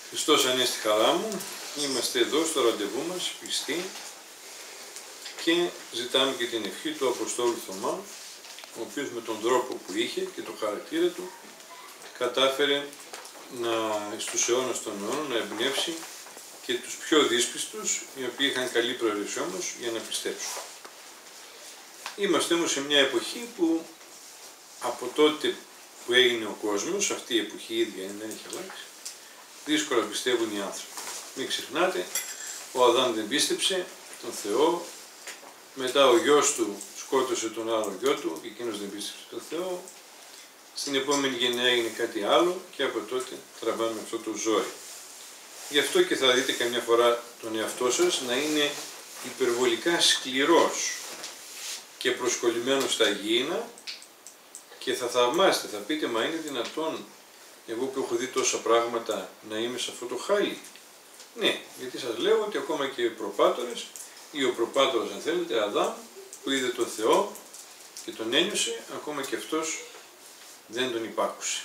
Χριστός Ανέστη χαρά μου, είμαστε εδώ στο ραντεβού μας, πιστοί, και ζητάμε και την ευχή του Αποστόλου Θωμά, ο οποίος με τον τρόπο που είχε και το χαρακτήρα του κατάφερε στους αιώνας των αιώνων να εμπνεύσει και τους πιο δύσπιστους, οι οποίοι είχαν καλή προαίρεση όμως, για να πιστέψουν. Είμαστε όμως σε μια εποχή που από τότε που έγινε ο κόσμος, αυτή η εποχή η ίδια δεν έχει αλλάξει, δύσκολα πιστεύουν οι άνθρωποι. Μην ξεχνάτε, ο Αδάμ δεν πίστεψε τον Θεό, μετά ο γιος του σκότωσε τον άλλο γιο του και εκείνος δεν πίστεψε τον Θεό, στην επόμενη γενιά έγινε κάτι άλλο και από τότε τραβάμε αυτό το ζόρι. Γι' αυτό και θα δείτε καμιά φορά τον εαυτό σας να είναι υπερβολικά σκληρός και προσκολλημένος στα γήινα και θα θαυμάσετε, θα πείτε, μα είναι δυνατόν εγώ που έχω δει τόσα πράγματα να είμαι σε αυτό το χάλι? Ναι, γιατί σας λέω ότι ακόμα και οι προπάτορες ή ο προπάτορας, αν θέλετε, Αδάμ, που είδε τον Θεό και τον ένιωσε, ακόμα και αυτός δεν τον υπάκουσε.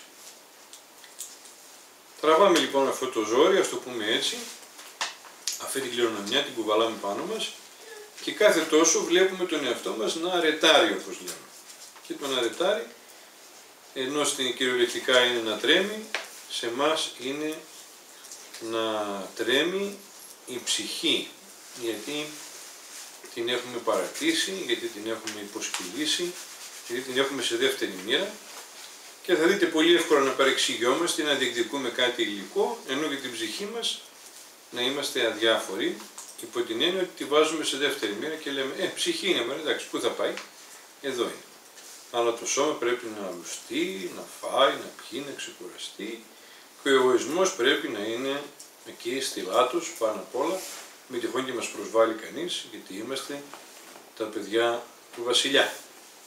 Τραβάμε λοιπόν αυτό το ζόρι, ας το πούμε έτσι, αυτή την κληρονομιά την κουβαλάμε πάνω μας και κάθε τόσο βλέπουμε τον εαυτό μας να αρετάρει, όπως λέμε. Και τον αρετάρει, ενώ στην κυριολεκτικά είναι να τρέμει, σε εμάς είναι να τρέμει η ψυχή, γιατί την έχουμε παρατήσει, γιατί την έχουμε υποσκυλήσει, γιατί την έχουμε σε δεύτερη μοίρα και θα δείτε πολύ εύκολα να παρεξηγιόμαστε, να διεκδικούμε κάτι υλικό, ενώ για την ψυχή μας να είμαστε αδιάφοροι, υπό την έννοια ότι τη βάζουμε σε δεύτερη μοίρα και λέμε ψυχή είναι, μα εντάξει, πού θα πάει, εδώ είναι. Αλλά το σώμα πρέπει να λουστεί, να φάει, να πιει, να ξεκουραστεί και ο εγωισμός πρέπει να είναι εκεί στιλάτος πάνω απ' όλα, μη τυχόν και μας προσβάλλει κανείς, γιατί είμαστε τα παιδιά του βασιλιά.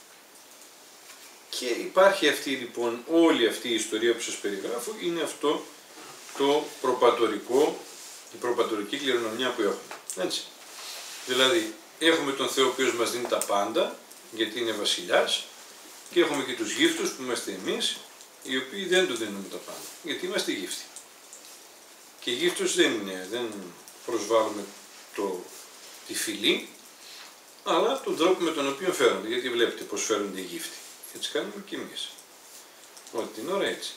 Και υπάρχει αυτή λοιπόν, όλη αυτή η ιστορία που σας περιγράφω, είναι αυτό το προπατορικό, η προπατορική κληρονομιά που έχουμε. Έτσι. Δηλαδή, έχουμε τον Θεό ο οποίος μας δίνει τα πάντα, γιατί είναι βασιλιάς, και έχουμε και τους γύφτους που είμαστε εμείς, οι οποίοι δεν του δίνουμε τα πάντα, γιατί είμαστε γύφτοι. Και γύφτος δεν προσβάλλουμε τη φυλή, αλλά τον τρόπο με τον οποίο φέρονται, γιατί βλέπετε πώς φέρονται οι γύφτοι. Έτσι κάνουμε και εμείς. Όλη την ώρα έτσι.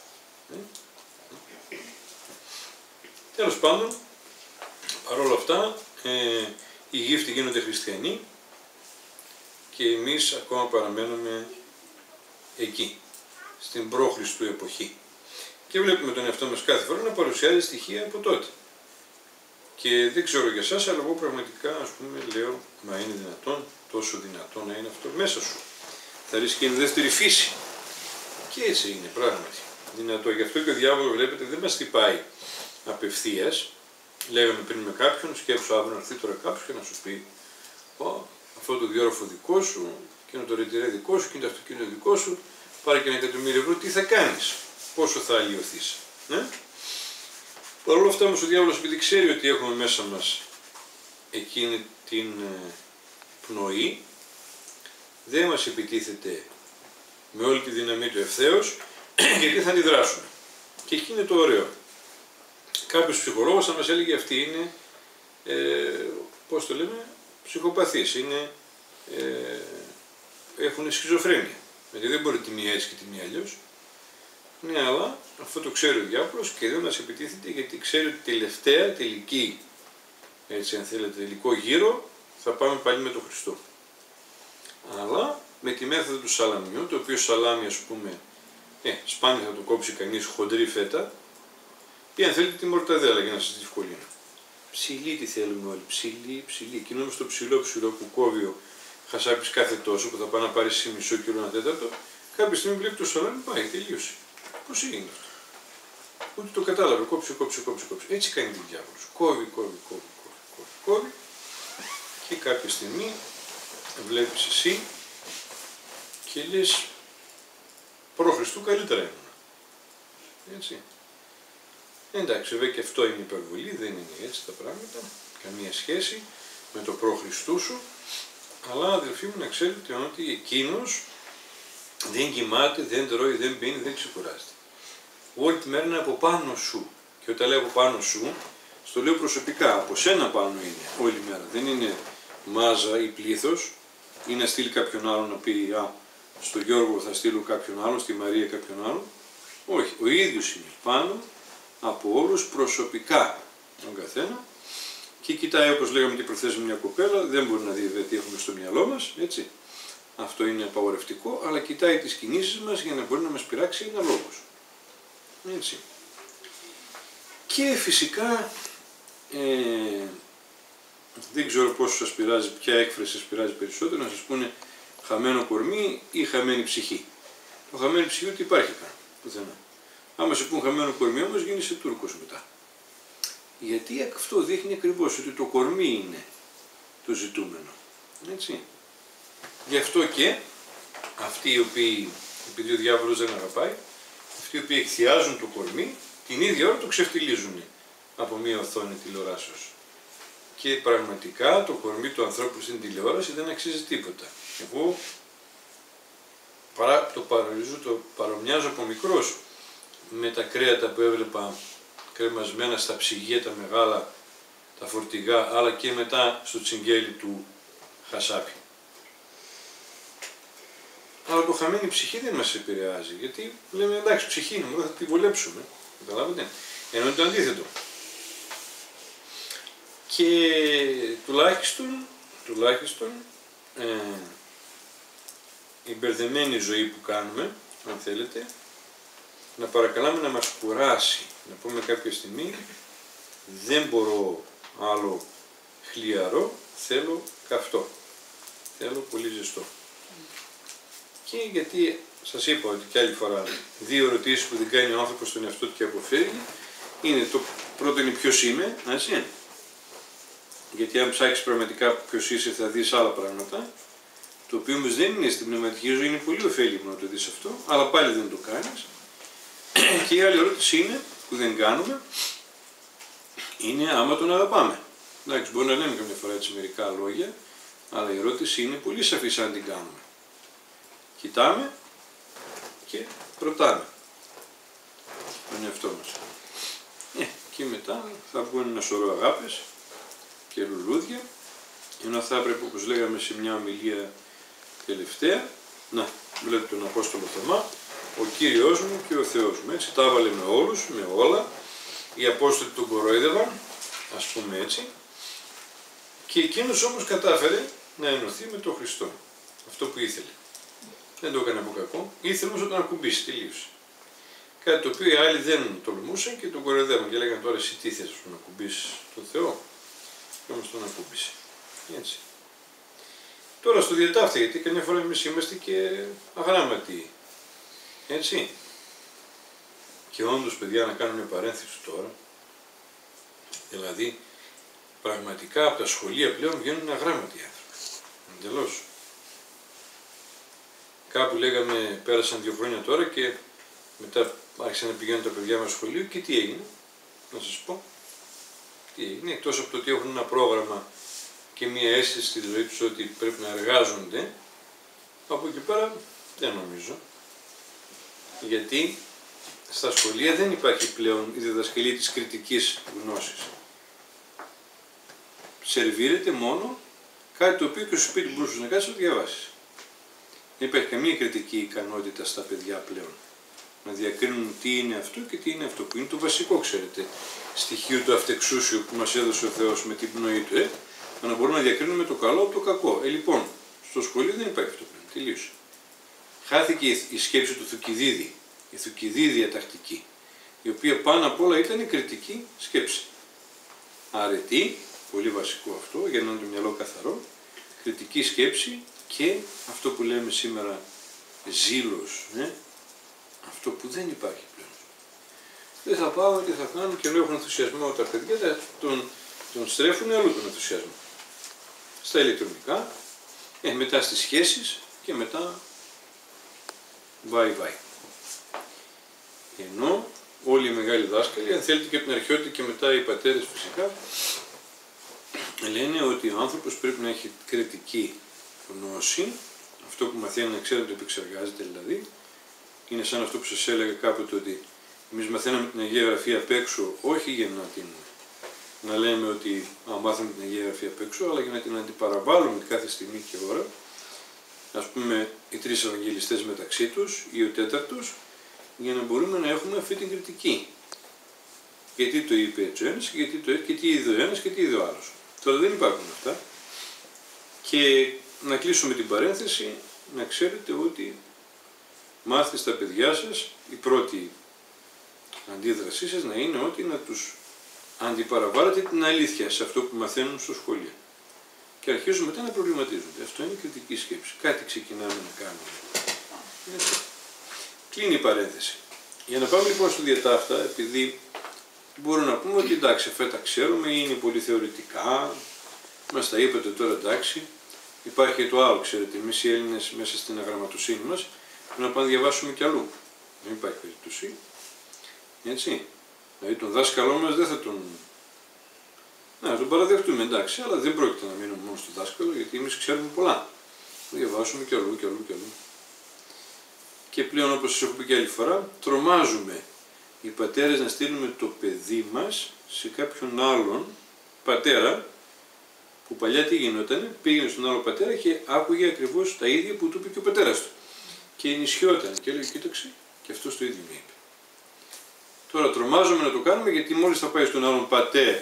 Τέλος πάντων, παρόλα αυτά, οι γύφτοι γίνονται χριστιανοί και εμείς ακόμα παραμένουμε εκεί, στην προ-Χριστού εποχή. Και βλέπουμε τον εαυτό μας κάθε φορά να παρουσιάζει στοιχεία από τότε. Και δεν ξέρω για εσάς, αλλά εγώ πραγματικά, ας πούμε, λέω, μα είναι δυνατόν, τόσο δυνατόν να είναι αυτό μέσα σου? Θα ρίξει και είναι δεύτερη φύση. Και έτσι είναι πράγματι δυνατό. Γι' αυτό και ο διάβολος, βλέπετε, δεν μας χτυπάει απευθείας. Λέγαμε πριν με κάποιον, σκέψου αύριο να έρθει τώρα κάποιος και να σου πει αυτό το διόρροφο δικό σου, εκείνο το ρετυρέ δικό σου, εκείνο το αυτοκίνητο δικό σου, πάρε και 1.000.000 ευρώ, τι θα κάνεις, πόσο θα αλλοιωθείς. Παρ' όλα αυτά όμως ο διάβολος, επειδή ξέρει ότι έχουμε μέσα μας εκείνη την πνοή, δεν μας επιτίθεται με όλη τη δύναμή του ευθέως, γιατί θα αντιδράσουμε. Και εκεί είναι το ωραίο. Κάποιος ψυχολόγος θα μας έλεγε αυτή είναι, πώς το λέμε, ψυχοπαθείς, έχουν σχιζοφρένεια. Γιατί δεν μπορεί τη μία έτσι και τη μία αλλιώς. Ναι, αλλά αυτό το ξέρει ο διάβολος και δεν μας επιτίθεται, γιατί ξέρει ότι τελευταία, τελική, έτσι αν θέλετε, τελικό γύρο, θα πάμε πάλι με τον Χριστό. Αλλά με τη μέθοδο του σαλαμιού, το οποίο σαλάμι, ας πούμε, σπάνια θα το κόψει κανείς χοντρή φέτα, ή αν θέλετε τη μορταδέλα, για να σας διευκολύνω. Ψηλή τη θέλουμε όλοι, ψηλή. Εκείνο όμως το ψηλό που κόβει ο χασάπης κάθε τόσο, που θα πάει να πάρει σε μισό κιλό, ένα τέταρτο, κάποια στιγμή βλέπει το σαλάμι, πάει, τελείωσε. Πώς έγινε αυτό? Ούτε το κατάλαβε, κόψε. Έτσι κάνει τη διάβολος. Κόβει και κάποια στιγμή βλέπεις εσύ και λες προ-Χριστού καλύτερα ήμουν. Έτσι. Εντάξει, βέβαια και αυτό είναι υπερβολή, δεν είναι έτσι τα πράγματα, καμία σχέση με το προ-Χριστού σου, αλλά αδελφοί μου να ξέρετε ότι εκείνος δεν κοιμάται, δεν τρώει, δεν πίνει, δεν ξεκουράζεται. Όλη τη μέρα είναι από πάνω σου Και όταν λέω από πάνω σου, στο λέω προσωπικά, από σένα πάνω είναι όλη μέρα. Δεν είναι μάζα ή πλήθος, ή να στείλει κάποιον άλλον να πει στο Γιώργο θα στείλω κάποιον άλλον, στη Μαρία κάποιον άλλον. Όχι, ο ίδιος είναι πάνω από όλους προσωπικά τον καθένα και κοιτάει, όπως λέγαμε και προχθές μια κοπέλα, δεν μπορεί να δει τι έχουμε στο μυαλό μας, έτσι. Αυτό είναι απαγορευτικό, αλλά κοιτάει τις κινήσεις μας για να μπορεί να μας πειράξει ένα λόγος. Έτσι. Και φυσικά, δεν ξέρω πόσο σας πειράζει, ποια έκφραση σας πειράζει περισσότερο, να σας πούνε χαμένο κορμί ή χαμένη ψυχή. Το χαμένη ψυχή ούτε υπάρχει καν, πουθενά. Άμα σε πούν χαμένο κορμί όμως γίνεσαι Τούρκος μετά. Γιατί αυτό δείχνει ακριβώς ότι το κορμί είναι το ζητούμενο. Έτσι. Γι' αυτό και αυτοί οι οποίοι, επειδή ο διάβολος δεν αγαπάει, αυτοί οι οποίοι εκθιάζουν το κορμί, την ίδια ώρα το ξεφτιλίζουν από μία οθόνη τηλεοράσεως. Και πραγματικά το κορμί του ανθρώπου στην τηλεόραση δεν αξίζει τίποτα. Εγώ το παρομοιάζω από μικρός με τα κρέατα που έβλεπα κρεμασμένα στα ψυγεία τα μεγάλα, τα φορτηγά, αλλά και μετά στο τσιγκέλι του χασάπι. Αλλά το χαμένη ψυχή δεν μας επηρεάζει, γιατί λέμε εντάξει ψυχή είναι, θα τη βολέψουμε, καταλάβετε, ενώ είναι το αντίθετο. Και τουλάχιστον η μπερδεμένη ζωή που κάνουμε, αν θέλετε, να παρακαλάμε να μας κουράσει, να πούμε κάποια στιγμή δεν μπορώ άλλο χλιαρό, θέλω καυτό, θέλω πολύ ζεστό. Και γιατί σας είπα ότι και άλλη φορά δύο ερωτήσεις που δεν κάνει ο άνθρωπος στον εαυτό του και αποφεύγει είναι το πρώτο είναι ποιος είμαι, έτσι. Γιατί αν ψάξεις πραγματικά ποιος είσαι θα δεις άλλα πράγματα, το οποίο όμως δεν είναι στην πνευματική ζωή, είναι πολύ ωφέλιμο να το δεις αυτό, αλλά πάλι δεν το κάνεις. Και η άλλη ερώτηση είναι, που δεν κάνουμε, είναι άμα τον αγαπάμε. Εντάξει, μπορεί να λέμε καμιά φορά έτσι μερικά λόγια, αλλά η ερώτηση είναι πολύ σαφής αν την κάνουμε. Κοιτάμε και ρωτάμε τον εαυτό μας. Και μετά θα βγουν ένα σωρό αγάπες και λουλούδια, ενώ θα έπρεπε, όπως λέγαμε σε μια ομιλία τελευταία, να βλέπετε τον Απόστολο Θωμά, ο Κύριος μου και ο Θεός μου, έτσι, τα έβαλε με όλους, με όλα, οι Απόστολοι τον κορόιδευαν, ας πούμε έτσι, και εκείνος όμως κατάφερε να ενωθεί με τον Χριστό, αυτό που ήθελε. Δεν το έκανε από κακό, ήθελε όμως να τον ακουμπήσει, τελείωσε. Κάτι το οποίο οι άλλοι δεν τολμούσαν και τον κοροϊδεύαν και λέγανε τώρα εσύ τι θες να ακουμπήσεις τον Θεό, και όμως τον ακούμπησε. Έτσι. Τώρα στο διατάφτα, γιατί καμιά φορά εμείς είμαστε και αγράμματοι. Έτσι. Και όντως, παιδιά, να κάνω μια παρένθεση τώρα, δηλαδή πραγματικά από τα σχολεία πλέον βγαίνουν αγράμματοι άνθρωποι. Εντελώς. Κάπου λέγαμε, πέρασαν 2 χρόνια τώρα και μετά άρχισαν να πηγαίνουν τα παιδιά μας σχολείο και τι έγινε, να σας πω. Τι έγινε, εκτός από το ότι έχουν ένα πρόγραμμα και μια αίσθηση στη ζωή τους ότι πρέπει να εργάζονται, από εκεί πέρα δεν νομίζω. Γιατί στα σχολεία δεν υπάρχει πλέον η διδασκαλία της κριτικής γνώσης. Σερβίρεται μόνο κάτι το οποίο και στο σπίτι μπορούσες να κάτσεις να διαβάσεις. Δεν υπάρχει καμία κριτική ικανότητα στα παιδιά πλέον. Να διακρίνουν τι είναι αυτό και τι είναι αυτό, που είναι το βασικό, ξέρετε, στοιχείο του αυτεξούσιου που μας έδωσε ο Θεός με την πνοή του, να μπορούμε να διακρίνουμε το καλό από το κακό. Λοιπόν, στο σχολείο δεν υπάρχει αυτό πλέον, τελείωσε. Χάθηκε η σκέψη του Θουκυδίδη, η Θουκυδίδια τακτική, η οποία πάνω απ' όλα ήταν η κριτική σκέψη. Αρετή, πολύ βασικό αυτό, για να είναι το μυαλό καθαρό, κριτική σκέψη και αυτό που λέμε σήμερα ζήλος, αυτό που δεν υπάρχει πλέον. Δεν θα πάω και θα κάνω και ενώ έχουν ενθουσιασμό τα παιδιά, τον στρέφουν αλλού τον ενθουσιασμό. Στα ηλεκτρονικά, μετά στις σχέσεις και μετά bye bye. Ενώ όλοι οι μεγάλοι δάσκαλοι, αν θέλετε και από την αρχαιότητα και μετά οι πατέρες φυσικά, λένε ότι ο άνθρωπος πρέπει να έχει κριτική γνώση, αυτό που μαθαίνει να ξέρει να το επεξεργάζεται δηλαδή. Είναι σαν αυτό που σας έλεγα κάποτε ότι Εμείς μαθαίναμε την Αγία Γραφή απ' έξω, όχι για να λέμε ότι μάθαμε την Αγία Γραφή απ' έξω, αλλά για να την αντιπαραβάλλουμε κάθε στιγμή και ώρα. Ας πούμε οι τρεις Ευαγγελιστές μεταξύ τους ή ο τέταρτος, για να μπορούμε να έχουμε αυτή την κριτική. Γιατί το είπε έτσι ο ένας, γιατί το και τι είδε ο ένας και τι είδε ο άλλος. Τώρα δεν υπάρχουν αυτά. Και να κλείσουμε την παρένθεση, να ξέρετε ότι μάθετε στα παιδιά σας, η πρώτη αντίδρασή σας να είναι ότι να τους αντιπαραβάλλετε την αλήθεια σε αυτό που μαθαίνουν στο σχολείο. Και αρχίζουν μετά να προβληματίζονται. Αυτό είναι κριτική σκέψη. Κάτι ξεκινάμε να κάνουμε. Κλείνει η παρένθεση. Για να πάμε λοιπόν στο διατάφτα, επειδή μπορούμε να πούμε ότι εντάξει, αυτά τα ξέρουμε, είναι πολύ θεωρητικά, μας τα είπατε τώρα εντάξει. Υπάρχει και το άλλο, ξέρετε, εμείς οι Έλληνες μέσα στην αγραμματοσύνη μας πρέπει να πάμε να διαβάσουμε κι αλλού. Δεν υπάρχει περίπτωση. Έτσι. Δηλαδή τον δάσκαλό μας δεν θα τον... Να, τον παραδεχτούμε εντάξει, αλλά δεν πρόκειται να μείνουμε μόνο στο δάσκαλο, γιατί εμείς ξέρουμε πολλά. Να διαβάσουμε κι αλλού, κι αλλού, κι αλλού. Και πλέον, όπως σας έχω πει και άλλη φορά, τρομάζουμε οι πατέρες να στείλουμε το παιδί μας σε κάποιον άλλον πατέρα, που παλιά τι γινότανε, πήγαινε στον άλλο πατέρα και άκουγε ακριβώς τα ίδια που του είπε και ο πατέρας του. Και ενισχυόταν και έλεγε, κοίταξε, και αυτός το ίδιο με είπε. Τώρα τρομάζουμε να το κάνουμε, γιατί μόλις θα πάει στον άλλον πατέρα,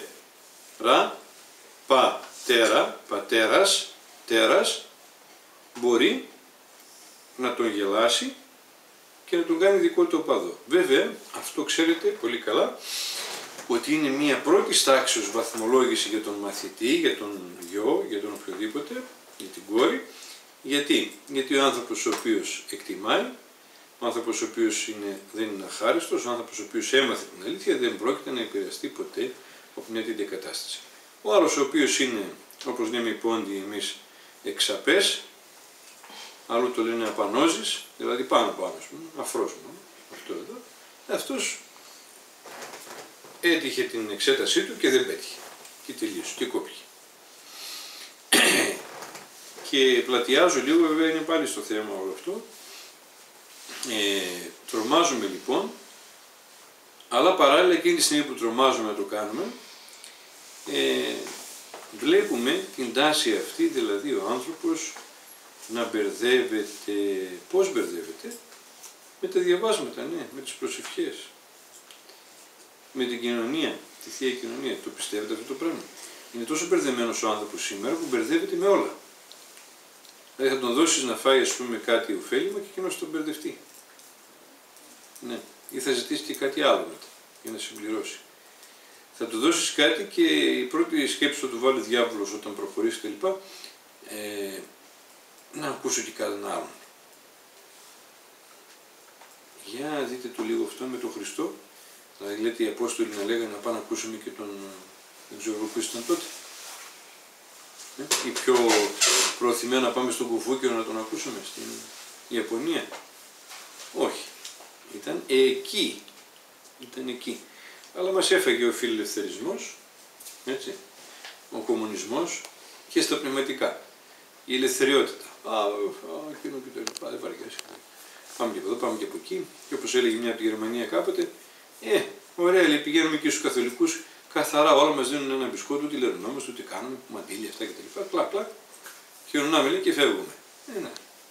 πατέρας, τέρας, μπορεί να τον γελάσει και να τον κάνει δικό του οπαδό. Βέβαια, αυτό ξέρετε πολύ καλά, ότι είναι μια πρώτη τάξης βαθμολόγηση για τον μαθητή, για τον γιο, για τον οποιοδήποτε, για την κόρη. Γιατί ο άνθρωπος ο οποίος εκτιμάει, ο άνθρωπος ο οποίος δεν είναι αχάριστος, ο άνθρωπος ο οποίος έμαθε την αλήθεια, δεν πρόκειται να επηρεαστεί ποτέ από μια τέτοια κατάσταση. Ο άλλος ο οποίος είναι, όπως λέμε οι πόντιοι εμείς, εξαπές, άλλο το λένε απανόζης, δηλαδή πάνω, αφρός μόνο, αυτό εδώ, αυτός έτυχε την εξέτασή του και δεν πέτυχε. Και τελείωσε, και κόπηκε. Και πλατιάζω λίγο, βέβαια είναι πάλι στο θέμα όλο αυτό. Τρομάζουμε λοιπόν, αλλά παράλληλα εκείνη τη στιγμή που τρομάζουμε να το κάνουμε, βλέπουμε την τάση αυτή, δηλαδή ο άνθρωπος να μπερδεύεται. Πώς μπερδεύεται? Με τα διαβάσματα, ναι, με τις προσευχές, με την κοινωνία, τη Θεία Κοινωνία. Το πιστεύετε αυτό το πράγμα? Είναι τόσο μπερδεμένος ο άνθρωπος σήμερα που μπερδεύεται με όλα. Δηλαδή θα τον δώσεις να φάει, ας πούμε, κάτι ωφέλιμο και εκείνος τον μπερδευτεί. Ναι, ή θα ζητήσει και κάτι άλλο μετά για να συμπληρώσει. Θα του δώσεις κάτι και η πρώτη σκέψη θα του βάλει ο διάβολος όταν προχωρήσει κλπ. Να ακούσω και κάτι άλλον. Για δείτε το λίγο αυτό με τον Χριστό. Δηλαδή λέτε οι Απόστολοι να λέγανε να πάμε να ακούσουμε και τον, δεν ξέρω που ήταν τότε. Ή πιο προωθημένο να πάμε στον Κουφούκιο να τον ακούσουμε στην Ιαπωνία. Όχι. Ήταν εκεί. Ήταν εκεί. Αλλά μας έφαγε ο φιλελευθερισμός, έτσι, ο κομμουνισμός και στα πνευματικά. Η ελευθεριότητα. Εκείνο και το λοιπά, δεν βαριέσαι. Πάμε και από εδώ, πάμε και από εκεί. Και όπως έλεγε μια από τη Γερμανία κάποτε, ωραία, λέει, πηγαίνουμε και στους καθολικούς, καθαρά όλα μας δίνουν ένα μπισκότο, τι λερνόμαστε, τι κάνουμε, μαντήλια αυτά κτλ. Κλακ, κλακ. Χειρονάμε, λέει, και φεύγουμε. Ναι.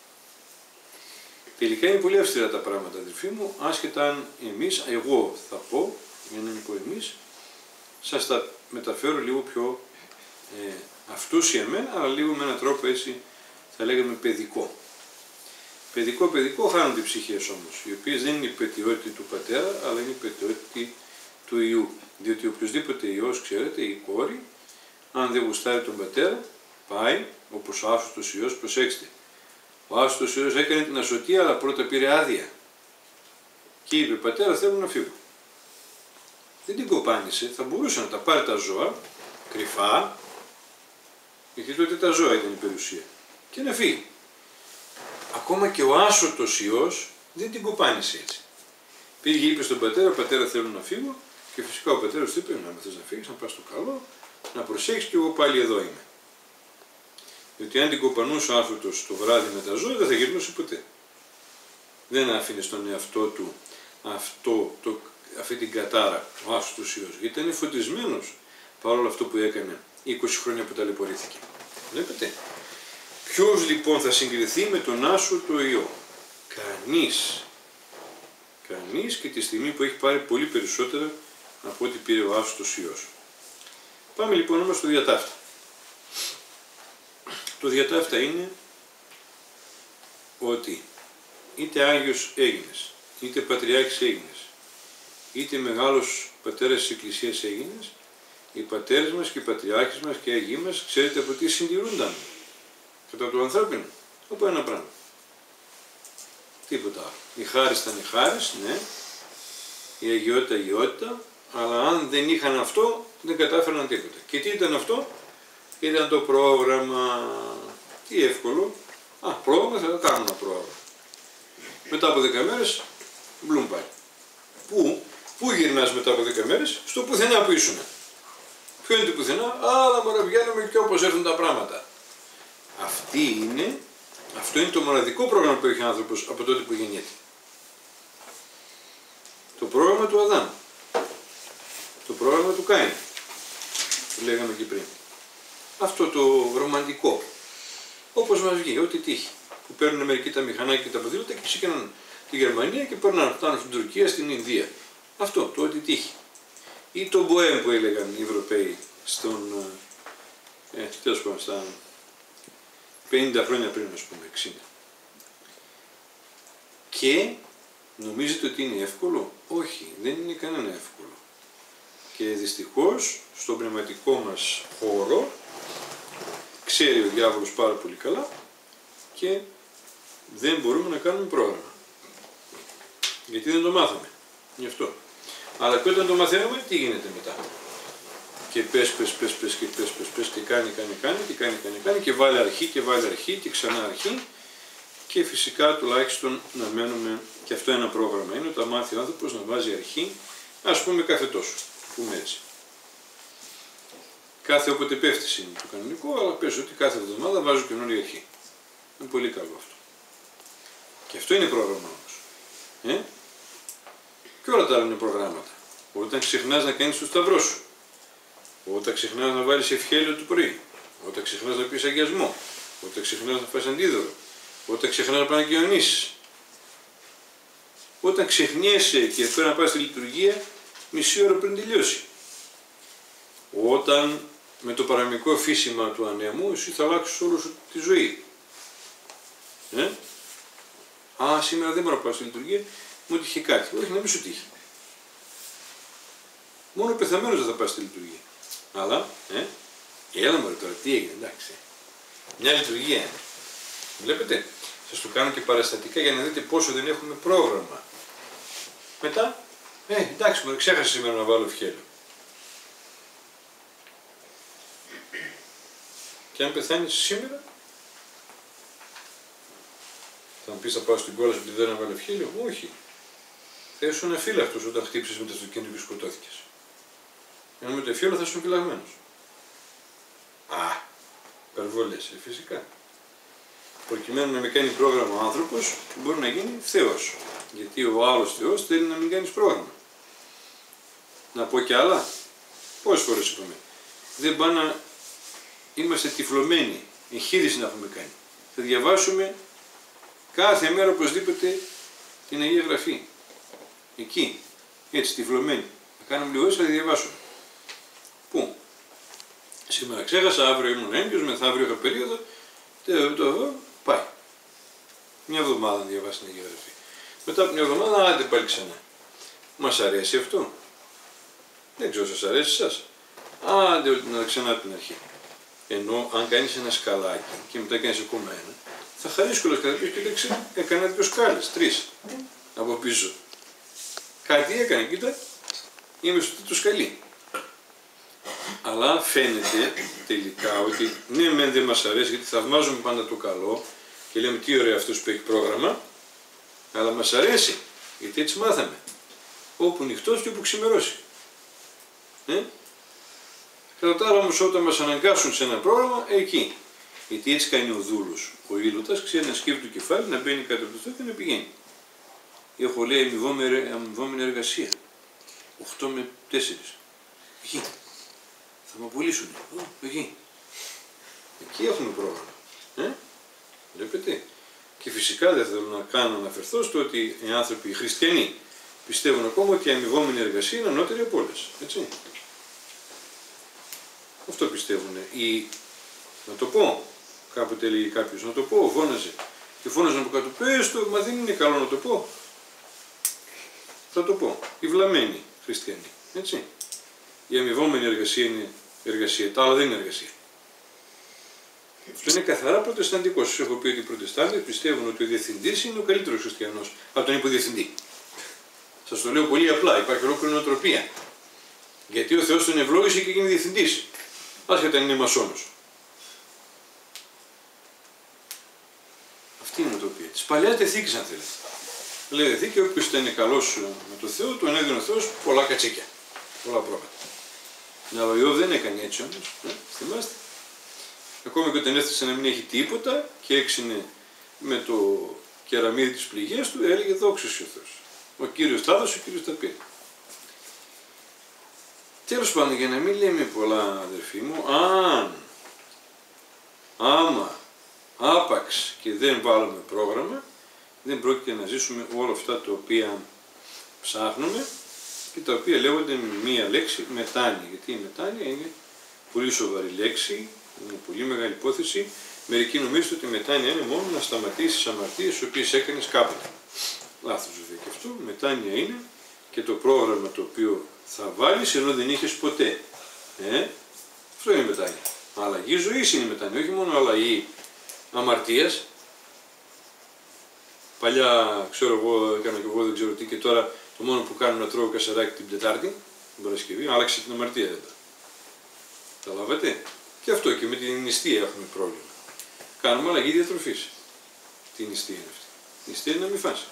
Τελικά είναι πολύ αυστηρά τα πράγματα, αδελφοί μου, άσχετα αν εμείς, εγώ θα πω, για να μην πω εμείς, σας τα μεταφέρω λίγο πιο αυτούσια μεν, αλλά λίγο με έναν τρόπο έτσι, θα λέγαμε παιδικό. Παιδικό χάνονται οι ψυχές όμως, οι οποίες δεν είναι η πετιότητα του πατέρα, αλλά είναι η πετιότητα του Υιού. Διότι οποιοδήποτε Υιός, ξέρετε, η κόρη, αν δεν γουστάρει τον πατέρα, πάει, όπως ο άσωστος Υιός, προσέξτε. Ο άσωστος Υιός έκανε την ασωτεία, αλλά πρώτα πήρε άδεια. Και είπε, πατέρα, θέλω να φύγω. Δεν την κοπάνισε, θα μπορούσε να τα πάρει τα ζώα, κρυφά, γιατί τότε τα ζώα ήταν η περιουσία, και να φύγει. Ακόμα και ο άσωτος Υιός δεν την κοπάνισε έτσι. Πήγε, είπε στον πατέρα, πατέρα θέλω να φύγω, και φυσικά ο πατέρας του είπε, να θες να φύγεις, να πας στο καλό, να προσέχεις και εγώ πάλι εδώ είμαι. Διότι αν την κοπανούσε ο άσωτος το βράδυ με τα ζώα, δεν θα γυρνούσε ποτέ. Δεν άφηνε στον εαυτό του αυτό το αυτή την κατάρα, ο άσωτος Υιός, γιατί ήταν φωτισμένος παρόλο αυτό που έκανε 20 χρόνια που ταλαιπωρήθηκε. Βλέπετε. Ποιος λοιπόν θα συγκριθεί με τον άσωτο Υιό? Κανείς. Κανείς, και τη στιγμή που έχει πάρει πολύ περισσότερα από ό,τι πήρε ο άσωτος Υιός. Πάμε λοιπόν όμως στο διατάφτα. Το διατάφτα είναι ότι είτε Άγιος έγινες, είτε Πατριάρχης έγινες, είτε μεγάλος πατέρας της Εκκλησίας έγινες, οι πατέρες μας και οι πατριάρχες μας και οι Αγίοι μας, ξέρετε από τι συντηρούνταν? Κατά του ανθρώπινου, από ένα πράγμα. Τίποτα άλλο. Η χάρις ήταν η χάρις, ναι, η αγιότητα αγιότητα, αλλά αν δεν είχαν αυτό, δεν κατάφεραν τίποτα. Και τι ήταν αυτό? Ήταν το πρόγραμμα. Τι εύκολο. Πρόγραμμα, θα κάνουμε ένα πρόγραμμα. Μετά από 10 μέρες, μπλουμ πάει. Πού γυρνάς μετά από 10 μέρες? Στο πουθενά που ήσουν. Ποιο είναι το πουθενά? Αλλά μωρέ, βγαίνουμε και όπως έρθουν τα πράγματα. Αυτό είναι το μοναδικό πρόγραμμα που έχει ο άνθρωπος από τότε που γεννιέται. Το πρόγραμμα του Αδάμ. Το πρόγραμμα του Κάιν. Που λέγαμε και πριν. Αυτό το ρομαντικό. Όπως μας βγει, ό,τι τύχει. Που παίρνουν μερικοί τα μηχανάκια και τα ποδήλατα και σήκαναν τη Γερμανία και φτάνουν στην Τουρκία, στην Ινδία. Αυτό, το ό,τι τύχει. Ή το μποέμ που έλεγαν οι Ευρωπαίοι τέλος πάντων, στα 50 χρόνια πριν, ας πούμε, 60. Και νομίζετε ότι είναι εύκολο? Όχι, δεν είναι κανένα εύκολο. Και δυστυχώς, στον πνευματικό μας χώρο, ξέρει ο διάβολος πάρα πολύ καλά και δεν μπορούμε να κάνουμε πρόγραμμα. Γιατί δεν το μάθαμε. Γι' αυτό. Αλλά και όταν το μαθαίνουμε, τι γίνεται μετά? Και πες και κάνει και βάλει αρχή και ξανά αρχή και φυσικά τουλάχιστον να μένουμε, και αυτό ένα πρόγραμμα είναι, όταν μάθει ο άνθρωπος να βάζει αρχή, ας πούμε κάθε τόσο, πούμε έτσι. Κάθε όποτε πέφτει είναι το κανονικό, αλλά πες ότι κάθε εβδομάδα βάζω καινούργια αρχή. Είναι πολύ καλό αυτό. Και αυτό είναι πρόγραμμα όμως. Και όλα τα άλλα είναι προγράμματα. Όταν ξεχνάς να κάνεις το σταυρό σου, όταν ξεχνάς να βάλεις ευχέλιο του πρωί, όταν ξεχνάς να πεις αγιασμό, όταν ξεχνάς να φας αντίδωρο, όταν ξεχνάς να παναγιονίσεις, όταν ξεχνιέσαι και πρέπει να πας στη λειτουργία μισή ώρα πριν τελειώσει, όταν με το παραμικρό φύσιμα του ανέμου εσύ θα αλλάξεις όλη σου τη ζωή. Σήμερα δεν μπορώ να πάω στη λειτουργία, μου τύχε κάτι. Όχι, να μην σου τύχει. Μόνο ο πεθαμένος δεν θα πάει στη λειτουργία. Αλλά, έλα μωρέ τώρα, τι έγινε, εντάξει. Μια λειτουργία είναι. Βλέπετε, σας το κάνω και παραστατικά για να δείτε πόσο δεν έχουμε πρόγραμμα. Μετά, εντάξει μωρέ, ξέχασα σήμερα να βάλω ευχέλιο. Και αν πεθάνεις σήμερα, θα μου πεις θα πάω στην κόλαση επειδή δεν έβαλε ευχέλιο. Όχι. Θα ήσουν αφύλακτος όταν χτύπησες με το αυτοκίνητο και σκοτώθηκες. Ενώ με το ευχέλιο θα ήσουν φυλαγμένος. Υπερβολές, φυσικά. Προκειμένου να μην κάνει πρόγραμμα ο άνθρωπος, μπορεί να γίνει Θεός. Γιατί ο άλλος Θεός θέλει να μην κάνεις πρόγραμμα. Να πω κι άλλα. Πόσες φορές είπαμε. Δεν πάνε να είμαστε τυφλωμένοι. Εγχείρηση να έχουμε κάνει. Θα διαβάσουμε κάθε μέρα οπωσδήποτε την Αγία Γραφή. Εκεί. Έτσι, τυφλωμένοι. Θα κάνουμε λίγο, θα διαβάσουμε. Πού? Σήμερα ξέχασα, αύριο ήμουν έγκυος, μεθαύριο είχα περίοδο. Πάει. Μια εβδομάδα να διαβάσει την Αγία Γραφή. Μετά από μια εβδομάδα, άντε πάλι ξανά. Μας αρέσει αυτό? Δεν ξέρω, σας αρέσει εσάς? Άντε ξανά την αρχή. Ενώ αν κάνεις ένα σκαλάκι και μετά κάνεις ακόμα ένα, θα χαρίσεις κιόλας και θα πεις, κοίταξε, έκανα 2 σκάλες, 3 από πίσω. Κάτι έκανε, κοίτα, είμαι στο τρίτο σκαλί. Αλλά φαίνεται τελικά ότι ναι, μεν δεν μας αρέσει, γιατί θαυμάζουμε πάντα το καλό και λέμε τι ωραίο αυτός που έχει πρόγραμμα, αλλά μας αρέσει, γιατί έτσι μάθαμε. Όπου νυχτώσει και όπου ξημερώσει. Κατά τα άλλα όμως όταν μας αναγκάσουν σε ένα πρόγραμμα, εκεί. Γιατί έτσι κάνει ο δούλος. Ο ήλωτας ξέρει να σκύβει το κεφάλι, να μπαίνει κάτω από το στόχο και να πηγαίνει. Έχω λέει αμοιβόμενη εργασία. 8 με 4. Εκεί. Θα με απολύσουν. Εκεί. Εκεί έχουμε πρόγραμμα. Βλέπετε. Και φυσικά δεν θέλω να αναφερθώ στο ότι οι άνθρωποι, οι χριστιανοί, πιστεύουν ακόμα ότι η αμοιβόμενη εργασία είναι ανώτερη από όλες. Έτσι. Αυτό πιστεύουν. Να το πω, κάποτε έλεγε κάποιος, να το πω, φώναζε. Και φώναζε από κάτω, πες το, μα δεν είναι καλό να το πω. Θα το πω. Οι βλαμμένοι χριστιανοί. Έτσι. Η αμοιβόμενη εργασία είναι εργασία, τα άλλα δεν είναι εργασία. Αυτό είναι καθαρά προτεσταντικό. Σας έχω πει ότι οι προτεστάντες πιστεύουν ότι ο διευθυντής είναι ο καλύτερος χριστιανός από τον υποδιευθυντή. Σας το λέω πολύ απλά, υπάρχει ολόκληρη νοοτροπία. Γιατί ο Θεός τον ευλόγησε και γίνει διευθυντής. Άσχετα αν είναι μασόνος. Αυτή είναι η νοοτροπία της παλαιάς διαθήκης, αν θέλετε. Λέει διαθήκη, όποιος ήταν καλός με τον Θεό, τον έδινε ο Θεός πολλά κατσίκια. Πολλά πρόβατα. Αλλά ο Ιώβ δεν έκανε έτσι όμως. Θυμάστε. Ακόμα και όταν έφτασε να μην έχει τίποτα και έξινε με το κεραμίδι της πληγές του, έλεγε δόξα σου ο Θεός. Ο Κύριος τα έδωσε, ο Κύριος τα πήρε. Τέλος πάντων, για να μην λέμε πολλά, αδερφοί μου, άμα άπαξ και δεν βάλουμε πρόγραμμα, δεν πρόκειται να ζήσουμε όλα αυτά τα οποία ψάχνουμε και τα οποία λέγονται με μία λέξη μετάνοια. Γιατί η μετάνοια είναι πολύ σοβαρή λέξη, είναι πολύ μεγάλη υπόθεση. Μερικοί νομίζουν ότι η μετάνοια είναι μόνο να σταματήσει τις αμαρτίες τις οποίες έκανες κάποτε. Λάθος βέβαια και αυτό. Μετάνοια είναι και το πρόγραμμα το οποίο θα βάλεις ενώ δεν είχες ποτέ. Αυτό είναι μετάνοια. Αλλαγή ζωής είναι μετάνοια, όχι μόνο αλλαγή αμαρτίας. Παλιά, ξέρω εγώ, έκανα και εγώ δεν ξέρω τι και τώρα το μόνο που κάνω να τρώω κασαράκι την Τετάρτη, την Παρασκευή, άλλαξε την αμαρτία εδώ. Καταλάβατε. Και αυτό και με την νηστεία έχουμε πρόβλημα. Κάνουμε αλλαγή διατροφής. Τι νηστεία είναι αυτή. Η νηστεία είναι να μην φας.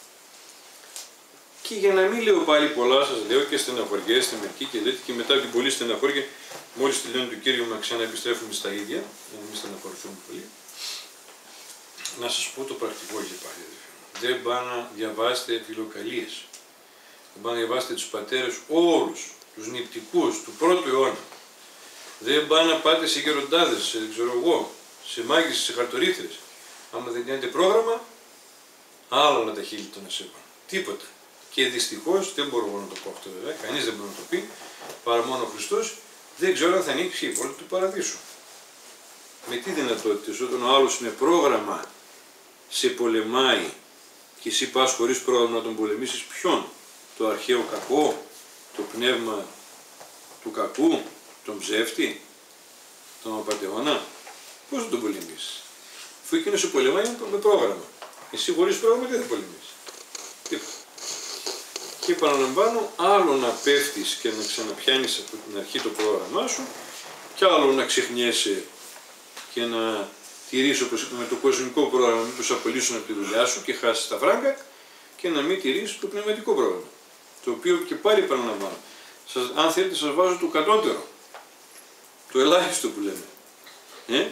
Και για να μην λέω πάλι πολλά, σας λέω και στεναχωριέστε μερικοί και λέτε και μετά την πολύ στεναχώρια, μόλις τελειώνει το Κύριο να ξαναεπιστρέφουμε στα ίδια, για να μην στεναχωρηθούμε πολύ. Να σας πω το πρακτικό και πάλι. Δεν πάνε να διαβάσετε φιλοκαλίες. Δεν πάνε να διαβάσετε τους πατέρες όλους, τους νηπτικούς του πρώτου αιώνα. Δεν πάνε να πάτε σε γεροντάδες, σε ξέρω εγώ, σε μάγισσες, σε χαρτορίθρες. Άμα δεν κάνετε πρόγραμμα, άλλα τα χείλη των ασέβων. Τίποτα. Και δυστυχώς, δεν μπορώ να το πω αυτό βέβαια, κανείς δεν μπορεί να το πει, παρά μόνο ο Χριστός, δεν ξέρω αν θα ανοίξει η πόρτα του παραδείσου. Με τι δυνατότητες, όταν ο άλλος με πρόγραμμα σε πολεμάει και εσύ πας χωρίς πρόγραμμα να τον πολεμήσεις, ποιον? Το αρχαίο κακό, το πνεύμα του κακού, τον ψεύτη, τον απατεώνα, πώς θα τον πολεμήσεις? Αφού εκείνος σε πολεμάει με πρόγραμμα. Εσύ χωρίς πρόγραμμα δεν θα πολεμήσεις. Τίποτα. Και επαναλαμβάνω, άλλο να πέφτεις και να ξαναπιάνεις από την αρχή το πρόγραμμά σου, και άλλο να ξεχνιέσαι και να τηρείς, όπως είπαμε, το κοσμικό πρόγραμμα, μήπως απολύσουν από τη δουλειά σου και χάσεις τα φράγκα, και να μην τηρείς το πνευματικό πρόγραμμα. Το οποίο και πάλι επαναλαμβάνω. Αν θέλετε, σας βάζω το κατώτερο. Το ελάχιστο που λέμε.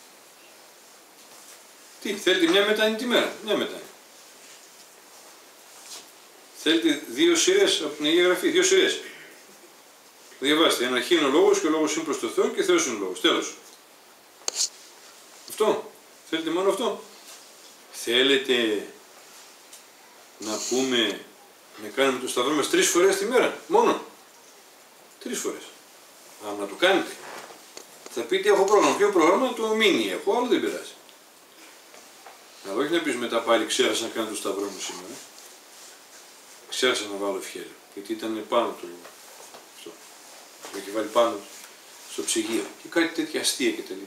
Τι, θέλετε μια μετάνοια τη μέρα? Μια μετάνοια. Θέλετε 2 σειρές από την Αγία Γραφή, 2 σειρές. Διαβάστε, εν αρχή είναι ο λόγος και ο λόγος είναι προς το Θεό και Θεός είναι ο λόγος. Τέλος. Αυτό. Θέλετε μόνο αυτό? Θέλετε να πούμε, να κάνουμε το σταυρό μας 3 φορές τη μέρα? Μόνο. 3 φορές. Αν να το κάνετε. Θα πείτε, έχω πρόγραμμα. Ποιο πρόγραμμα? Το μήνυ έχω, άλλο δεν πειράζει. Αλλά όχι να πεις μετά πάλι, ξέχασα να κάνω το σταυρό μου σήμερα. Ξέχασα να βάλω ευχέλιο, γιατί ήταν πάνω του αυτό. Το είχε βάλει πάνω στο ψυγείο και κάτι τέτοια αστεία κτλ.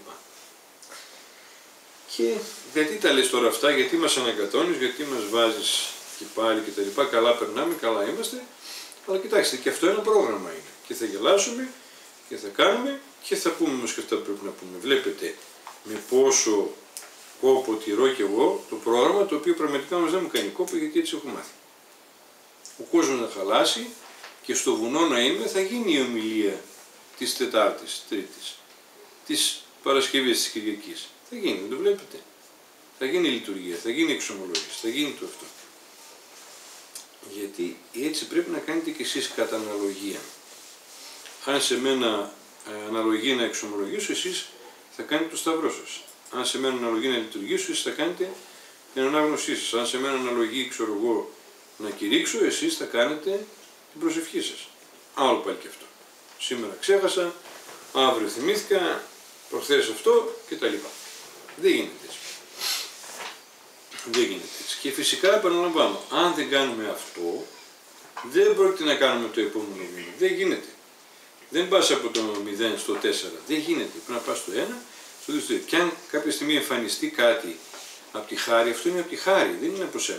Και γιατί τα λες τώρα αυτά, γιατί μας αναγκατώνεις, γιατί μας βάζεις και πάλι κτλ. Καλά περνάμε, καλά είμαστε. Αλλά κοιτάξτε, και αυτό ένα πρόγραμμα είναι. Και θα γελάσουμε και θα κάνουμε και θα πούμε όμως και αυτά που πρέπει να πούμε. Βλέπετε με πόσο κόπο τηρώ και εγώ το πρόγραμμα, το οποίο πραγματικά όμως δεν μου κάνει κόπο, γιατί έτσι έχω μάθει. Ο κόσμος να χαλάσει και στο βουνό να είμαι, θα γίνει η ομιλία της Τετάρτης, Τρίτης, της Παρασκευής, της Κυριακής. Θα γίνει, δεν το βλέπετε. Θα γίνει η λειτουργία, θα γίνει η εξομολόγηση, θα γίνει το αυτό. Γιατί έτσι πρέπει να κάνετε και εσείς κατά αναλογία. Αν σε μένα αναλογεί να εξομολογήσω, εσείς θα κάνετε το σταυρό σας. Αν σε μένα αναλογεί να λειτουργήσω, εσείς θα κάνετε την ανάγνωσή σας. Αν σε μένα αναλογεί, ξέρω εγώ, να κηρύξω, εσείς θα κάνετε την προσευχή σας. Άλλο πάλι και αυτό. Σήμερα ξέχασα, αύριο θυμήθηκα, προχθές αυτό κτλ. Δεν γίνεται έτσι. Δεν γίνεται έτσι. Και φυσικά επαναλαμβάνω, αν δεν κάνουμε αυτό, δεν πρόκειται να κάνουμε το επόμενο βήμα. Δεν γίνεται. Δεν πας από το 0 στο 4. Δεν γίνεται. Πρέπει να πας στο 1, στο 2, στο 3. Και αν κάποια στιγμή εμφανιστεί κάτι από τη χάρη, αυτό είναι από τη χάρη, δεν είναι από σένα.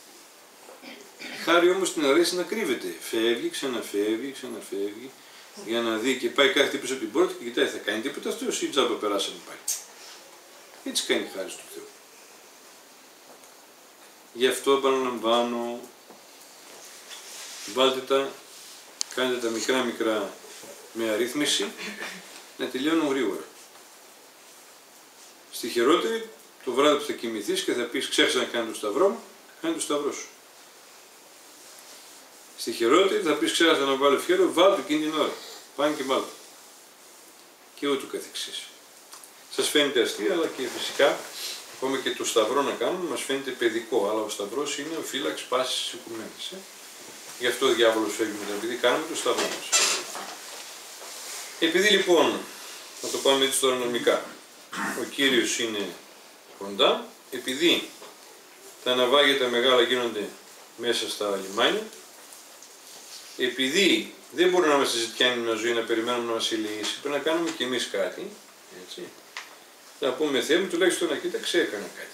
Η χάρη όμως την αρέσει να κρύβεται. Φεύγει, ξαναφεύγει, ξαναφεύγει, για να δει και πάει κάτι πίσω από την πόρτα και κοιτάει, θα κάνει τίποτα αυτό ή τζάμπα περάσαμε πάλι. Έτσι κάνει η χάρη του Θεού. Γι' αυτό επαναλαμβάνω, βάλτε τα, κάντε τα μικρά με αρρύθμιση, να τελειώνουν γρήγορα. Στη χειρότερη, το βράδυ που θα κοιμηθείς και θα πεις ξέχασα να κάνω το σταυρό μου, κάνει το σταυρό σου. Στη χειρότερη θα πεις ξέχασα να βάλω ευχαίρο, βάλω το εκείνη την ώρα. Πάνε και βάλω. Και ούτω καθεξής. Σας φαίνεται αστείο, αλλά και φυσικά, ακόμα και το σταυρό να κάνουμε, μας φαίνεται παιδικό, αλλά ο σταυρός είναι ο φύλαξ πάσης οικουμένης. Γι' αυτό ο διάβολος φεύγει μετά, επειδή κάνουμε το σταυρό μας. Επειδή λοιπόν, θα το πάμε έτσι τώρα νομικά, ο Κύριος είναι κοντά, επειδή τα ναυάγια τα μεγάλα γίνονται μέσα στα λιμάνια, επειδή δεν μπορούμε να είμαστε ζητιάνοι μια ζωή να περιμένουμε να μας ελεήσει, πρέπει να κάνουμε κι εμείς κάτι, έτσι. Να πούμε Θεέ μου, τουλάχιστον να κοίταξε, έκανα κάτι.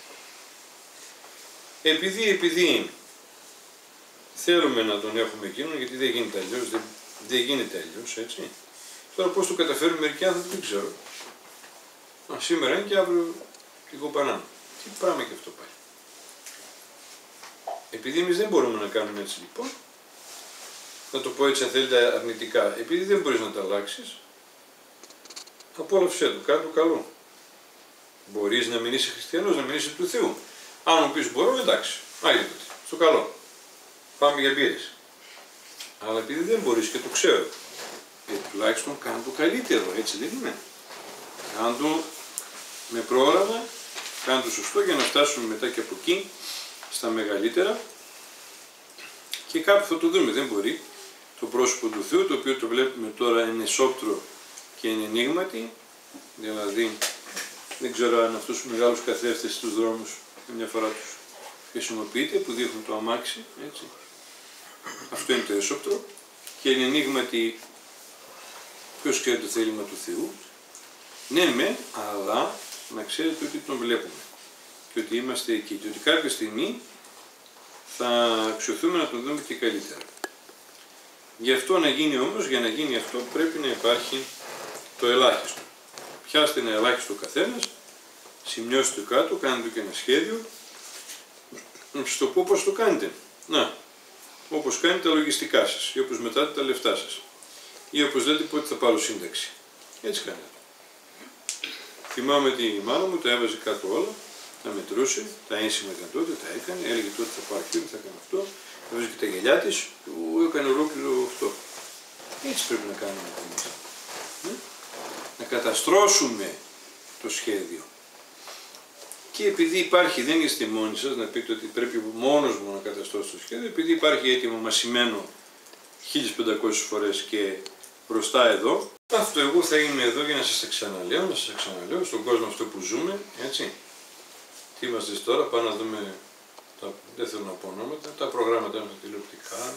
Επειδή θέλουμε να τον έχουμε εκείνον, γιατί δεν γίνεται αλλιώς, δεν γίνεται αλλιώς, έτσι. Τώρα πώς το καταφέρουν μερικοί άνθρωποι δεν ξέρω. Σήμερα είναι και αύριο την κοπανάνε. Τι πράγμα και αυτό πάει. Επειδή εμείς δεν μπορούμε να κάνουμε έτσι λοιπόν, να το πω έτσι αν θέλετε αρνητικά, επειδή δεν μπορείς να τα αλλάξεις, απόλαυσέ του, κάνε το καλό. Μπορείς να μην είσαι χριστιανός, να μην είσαι του Θεού. Αν μου πεις μπορώ, εντάξει, άγιο τότε, στο καλό. Πάμε για μπύρες. Αλλά επειδή δεν μπορείς και το ξέρω, τουλάχιστον κάνε το καλύτερο, έτσι δεν είναι. Κάνε το με πρόγραμμα, κάνε το σωστό για να φτάσουμε μετά και από εκεί στα μεγαλύτερα και κάπου θα το δούμε, δεν μπορεί. Το πρόσωπο του Θεού, το οποίο το βλέπουμε τώρα είναι σόπτρο και είναι ενίγματι, δηλαδή δεν ξέρω αν αυτούς τους μεγάλους καθρέφτες στους δρόμους μια φορά τους χρησιμοποιείται, που δείχνουν το αμάξι, έτσι. Αυτό είναι το εσόπτρο και είναι ενίγματι ποιος ξέρει το θέλημα του Θεού. Ναι με, αλλά να ξέρετε ότι τον βλέπουμε και ότι είμαστε εκεί και ότι κάποια στιγμή θα αξιωθούμε να τον δούμε και καλύτερα. Γι' αυτό να γίνει όμως, για να γίνει αυτό πρέπει να υπάρχει το ελάχιστο. Πιάστε ένα ελάχιστο καθένας, σημειώστε το κάτω, κάντε και ένα σχέδιο. Να σας το πω πώς το κάνετε. Να, όπως κάνετε τα λογιστικά σας ή όπως μετράτε τα λεφτά σας ή όπως λέτε πότε θα πάρω σύνταξη. Έτσι κάνετε. Θυμάμαι τη μάνα μου, τα έβαζε κάτω όλα, τα μετρούσε, τα ένσημα ήταν τότε, τα έκανε, έλεγε τότε θα πάρω αυτό, θα κάνω αυτό, έβαζε και τα γυαλιά της, έκανε ολόκληρο αυτό. Έτσι πρέπει να κάνουμε εμείς. Να καταστρώσουμε το σχέδιο. Και επειδή υπάρχει, δεν είστε μόνοι σας, να πείτε ότι πρέπει μόνος μου να καταστρώσω το σχέδιο, επειδή υπάρχει έτοιμο μασημένο 1500 φορές και μπροστά εδώ, αυτό εγώ θα είμαι εδώ για να σας τα ξαναλέω, στον κόσμο αυτό που ζούμε, έτσι. Τι είμαστε τώρα, πάμε να δούμε, δεν θέλω να πω ονόματα, τα προγράμματα μας τηλεοπτικά,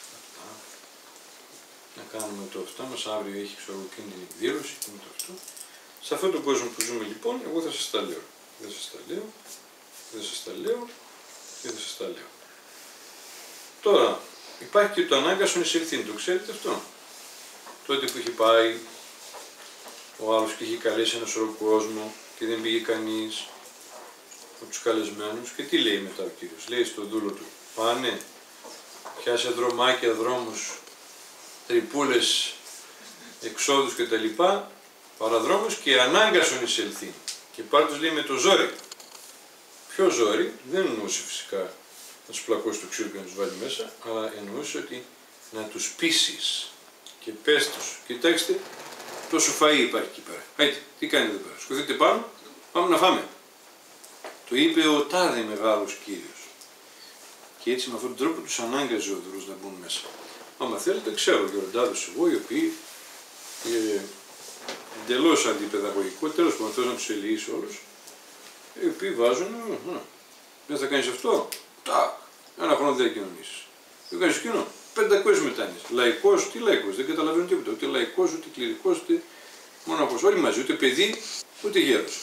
να κάνουμε το αυτό μας, αύριο έχει ξέρω εκείνη την εκδήλωση και με το αυτό. Σε αυτόν τον κόσμο που ζούμε λοιπόν, εγώ θα σας τα λέω. Δεν σας τα λέω, δεν σας τα λέω και δεν σας τα λέω. Τώρα, υπάρχει και το ανάγκασον εισελθήν, το ξέρετε αυτό. Τότε που έχει πάει ο άλλος και έχει καλέσει ένα σωρό κόσμο και δεν πήγε κανείς από τους καλεσμένους και τι λέει μετά ο Κύριος. Λέει στον δούλο του, πάνε, πιάσε δρομάκια, δρόμους, τρυπούλες, εξόδους κτλ. Παραδρόμους και ανάγκασον εισελθήν. Και πάλι τους λέει με το ζόρι. Ποιο ζόρι, δεν εννοούσε φυσικά να τους πλακώσει το ξύλο και να τους βάλει μέσα, αλλά εννοούσε ότι να τους πείσεις και πες τους, κοιτάξτε, τόσο φαΐ υπάρχει εκεί πέρα. Άιτε, τι κάνετε εδώ πέρα, σκοθείτε πάνω, πάμε να φάμε. Το είπε ο τάδε μεγάλος Κύριος. Και έτσι με αυτόν τον τρόπο τους ανάγκαζε ο Δουρός να μπουν μέσα. Άμα θέλετε, ξέρω γεροντάδες εγώ, οι οποίοι εντελώς αντιπαιδαγωγικό, τέλος πάντων θέλω να τους ελεήσει όλους, οι οποίοι βάζουν, δεν θα κάνεις αυτό, ένα χρόνο δεν θα κοινωνήσεις. Δεν κάνεις εκείνο, 500 μετάνοιες. Λαϊκός, τι λαϊκός, δεν καταλαβαίνω τίποτα, ούτε λαϊκός, ούτε κληρικός, ούτε μοναχός, όλοι μαζί, ούτε παιδί, ούτε γέρος.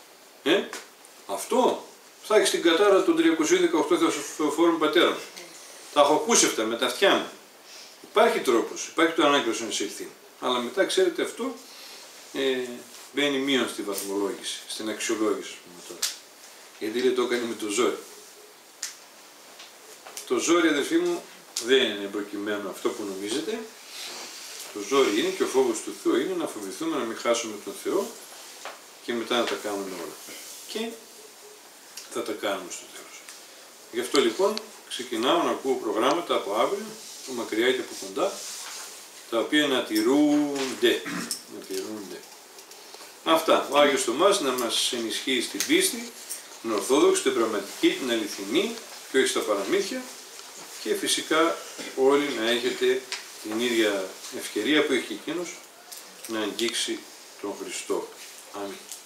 Αυτό θα έχεις την κατάρα των 318 θεοφόρων πατέρων. Τα έχω ακούσει αυτά με τα αυτιά μου. Υπάρχει τρόπος, υπάρχει το ανάγκη να εισαχθεί. Αλλά μετά ξέρετε αυτό μπαίνει μείον στη βαθμολόγηση, στην αξιολόγηση, τώρα. Γιατί λέει το έκανε με το ζόρι. Το ζόρι, αδερφοί μου, δεν είναι προκειμένου αυτό που νομίζετε. Το ζόρι είναι και ο φόβος του Θεού είναι να φοβηθούμε να μην χάσουμε τον Θεό και μετά να τα κάνουμε όλα. Και θα τα κάνουμε στο τέλος. Γι' αυτό λοιπόν ξεκινάω να ακούω προγράμματα από αύριο, από μακριά και από κοντά, τα οποία να τηρούνται. Αυτά. Ο Άγιος Θωμάς να μας ενισχύει στην πίστη, την ορθόδοξη, την πραγματική, την αληθινή και όχι στα παραμύθια και φυσικά όλοι να έχετε την ίδια ευκαιρία που έχει εκείνος να αγγίξει τον Χριστό. Αμήν.